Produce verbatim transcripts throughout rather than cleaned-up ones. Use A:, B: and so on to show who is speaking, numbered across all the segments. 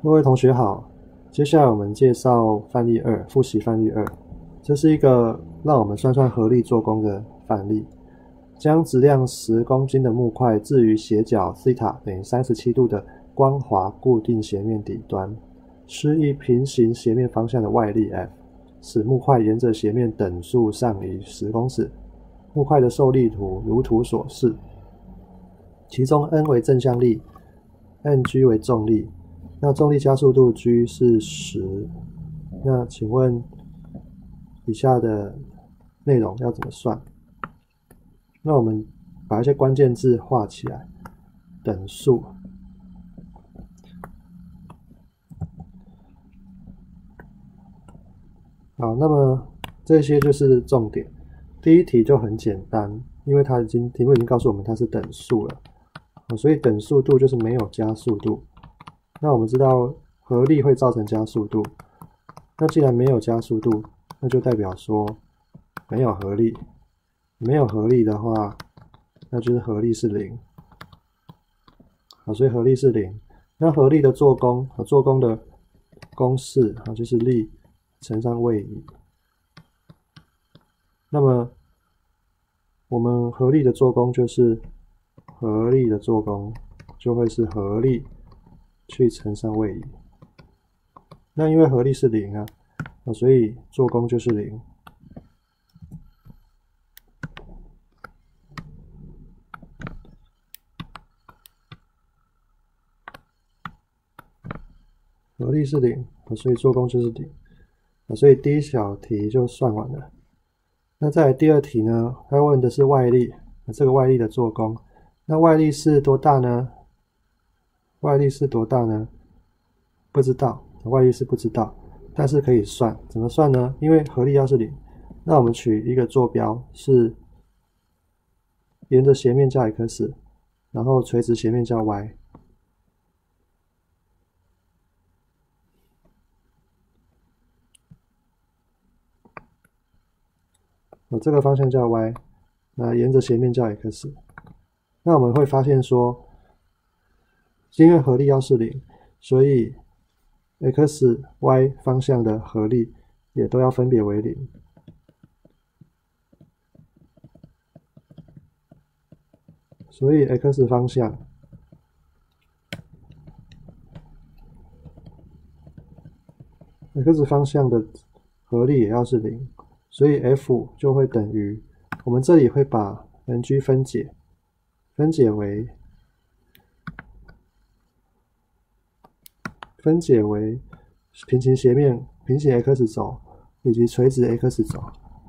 A: 各位同学好，接下来我们介绍范例二，复习范例二。这是一个让我们算算合力做功的范例。将质量十公斤的木块置于斜角西塔等于三十七度的光滑固定斜面底端，施以平行斜面方向的外力 F， 使木块沿着斜面等速上移十公尺。木块的受力图如图所示，其中 N 为正向力 ，Ng 为重力。那重力加速度 G 是十，那请问以下的内容要怎么算？那我们把一些关键字画起来，等速。好，那么这些就是重点。第一题就很简单，因为它已经题目已经告诉我们它是等速了，所以等速度就是没有加速度。那我们知道合力会造成加速度，那既然没有加速度，那就代表说没有合力。没有合力的话，那就是合力是零。好，所以合力是零。那合力的做功，做功的公式啊，就是力乘上位移。那么我们合力的做功就是合力的做功就会是合力去乘上位移。那因为合力是零啊，所以做功就是零。合力是零，所以做功就是零。所以第一小题就算完了。那再来第二题呢，它问的是外力，这个外力的做功。那外力是多大呢？外力是多大呢？不知道，外力是不知道，但是可以算。怎么算呢？因为合力要是零，那我们取一个坐标是沿着斜面叫 x， 然后垂直斜面叫 y。这个方向叫 y， 那沿着斜面叫 x。那我们会发现说，因为合力要是零，所以 x、y 方向的合力也都要分别为零。所以 x 方向，x 方向的合力也要是零。所以 F 就会等于，我们这里会把 Ng 分解，分解为分解为平行斜面、平行 x 轴以及垂直 x 轴。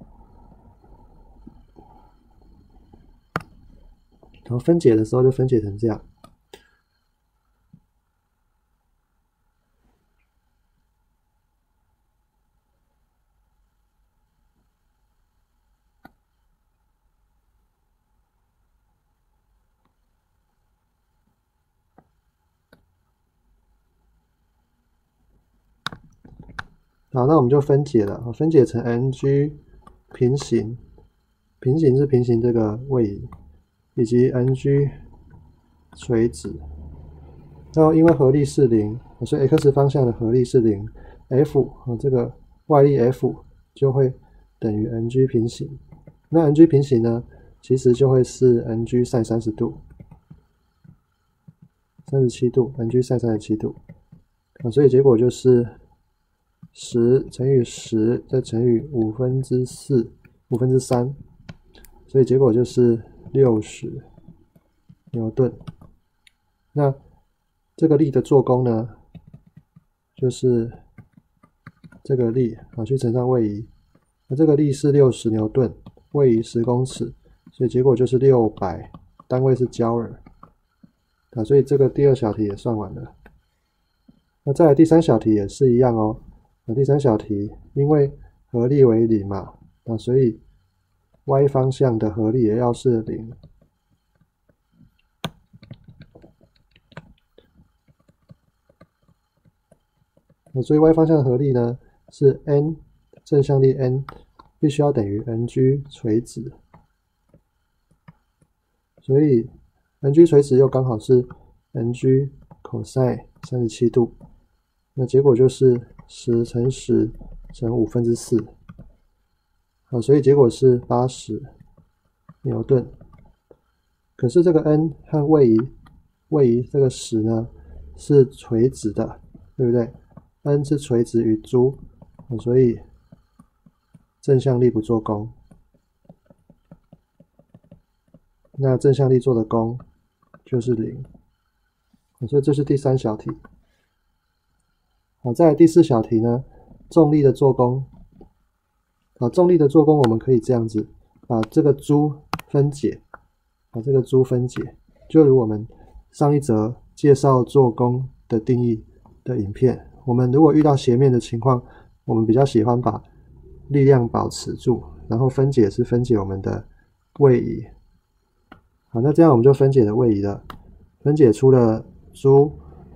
A: 然后分解的时候就分解成这样。好，那我们就分解了，分解成 Ng 平行，平行是平行这个位移，以及 Ng 垂直。那因为合力是零，所以 x 方向的合力是零 ，F 这个外力 F 就会等于 Ng 平行。那 Ng 平行呢，其实就会是 Ng sin 三十度，三十七度 ，Ng sin 三十七度。啊，所以结果就是十乘以十再乘以五分之四，五分之三，所以结果就是六十牛顿。那这个力的做功呢，就是这个力啊去乘上位移，那这个力是六十牛顿，位移十公尺，所以结果就是六百，单位是焦耳啊，所以这个第二小题也算完了。那再来第三小题也是一样哦。那第三小题，因为合力为零嘛，那所以 y 方向的合力也要是零。那所以 y 方向的合力呢是 N 正向力 N 必须要等于 Ng 垂直，所以 Ng 垂直又刚好是 Ng cos 三十七度。 那结果就是十乘十乘五分之四，好，所以结果是八十牛顿。可是这个 n 和位移位移这个十呢是垂直的，对不对 ？n 是垂直于 z， 所以正向力不做功。那正向力做的功就是零，所以这是第三小题。好，再来第四小题呢，重力的做功。好，重力的做功我们可以这样子把这个 z 分解，把这个 z 分解，就如我们上一则介绍做功的定义的影片，我们如果遇到斜面的情况，我们比较喜欢把力量保持住，然后分解是分解我们的位移。好，那这样我们就分解了位移了，分解出了 z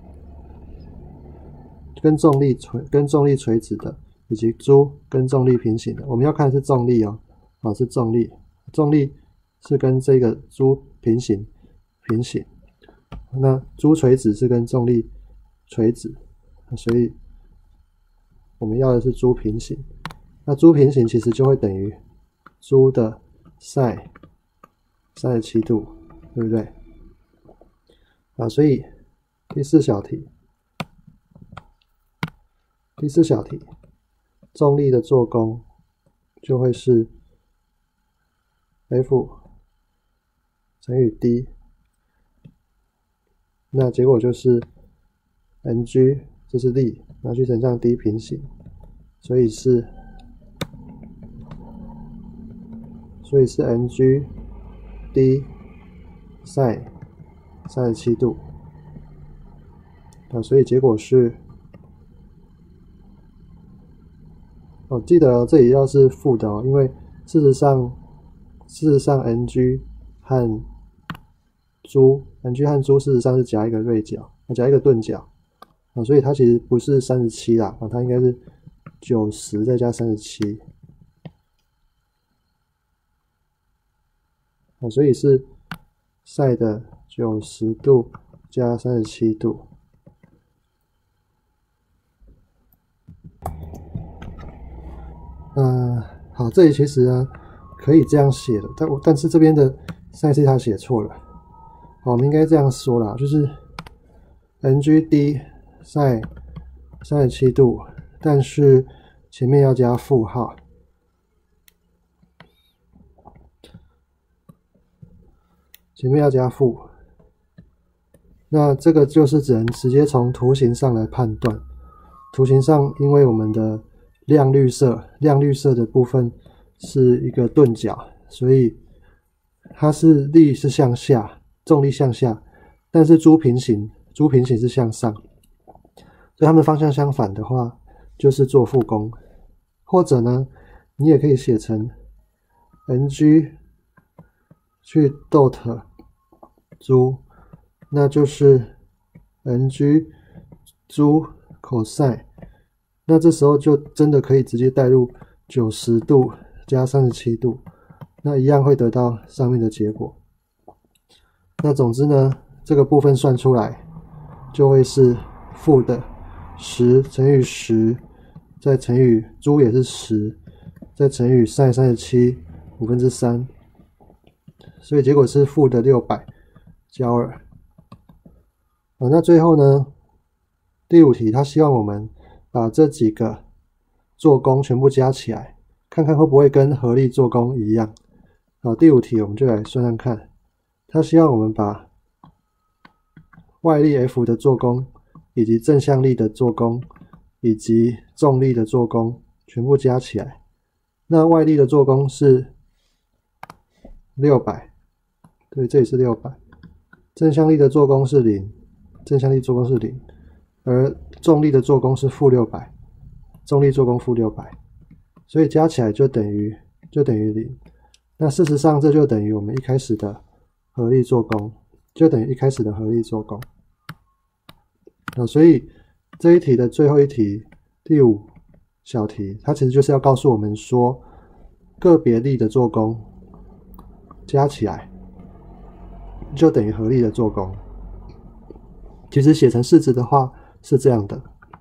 A: 跟重力垂跟重力垂直的，以及 z 跟重力平行的。我们要看的是重力哦，啊是重力，重力是跟这个 z 平行平行，那 z 垂直是跟重力垂直，所以我们要的是 z 平行。那 z 平行其实就会等于 z 的 sin三十七度，对不对？啊，所以第四小题，第四小题，重力的做功就会是 F 乘以 D， 那结果就是 mg， 这是力，拿去乘上 D 平行，所以是所以是 mg D sin 三十七度，啊，所以结果是，哦，记得、哦、这里要是负的哦，因为事实上，事实上 mg 和 z，mg 和 z 事实上是夹一个锐角，夹一个钝角，啊，所以它其实不是三十七啦，啊，它应该是九十再加三十七，啊，所以是 sin 的九十度加三十七度。呃，好，这里其实呢可以这样写的，但但是这边的 sin 西塔写错了。好，我们应该这样说啦，就是 mgd sin 三十七度，但是前面要加负号。前面要加负，那这个就是只能直接从图形上来判断。图形上，因为我们的亮绿色，亮绿色的部分是一个钝角，所以它是力是向下，重力向下，但是 z 平行 ，z 平行是向上，所以它们方向相反的话，就是做负功。或者呢，你也可以写成 mg 去 dot z， 那就是 mg z cos， 那这时候就真的可以直接带入九十度加三十七度，那一样会得到上面的结果。那总之呢，这个部分算出来就会是负的十乘以十，再乘以 z 也是十，再乘以 sin 三十七五分之三，所以结果是负的六百焦耳。好，那最后呢，第五题他希望我们把这几个做功全部加起来，看看会不会跟合力做功一样。好，第五题我们就来算算看，他希望我们把外力 F 的做功，以及正向力的做功，以及重力的做功全部加起来。那外力的做功是六百，对，这里是六百。正向力的做功是零，正向力做功是零，而重力的做功是负六百，重力做功负六百，所以加起来就等于就等于零。那事实上这就等于我们一开始的合力做功，就等于一开始的合力做功。那所以这一题的最后一题，第五小题，它其实就是要告诉我们说，个别力的做功加起来就等于合力的做功。其实写成式子的话是这样的，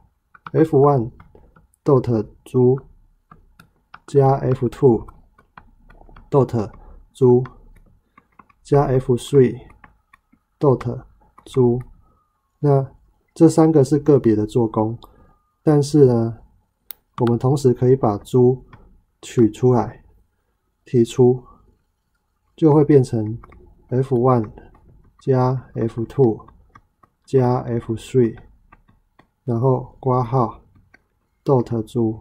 A: F 一 dot 猪加 F 二 dot 猪加 F 三 dot 猪。那这三个是个别的做工，但是呢，我们同时可以把猪取出来，提出，就会变成 F 一 加 F 二 加 F 三，然后括号 dot 猪，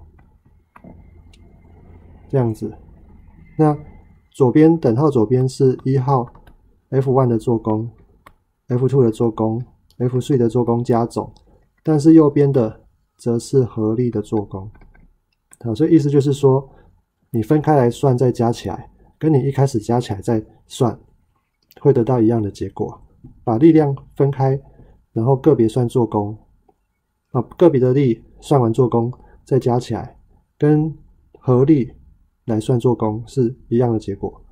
A: 这样子。那左边等号左边是一号 F 一 的做工 ，F 二 的做工 ，F 三 的做工加总，但是右边的则是合力的做工。好，所以意思就是说，你分开来算再加起来，跟你一开始加起来再算，会得到一样的结果。把力量分开，然后个别算做工，啊，个别的力算完做工再加起来，跟合力来算做工是一样的结果。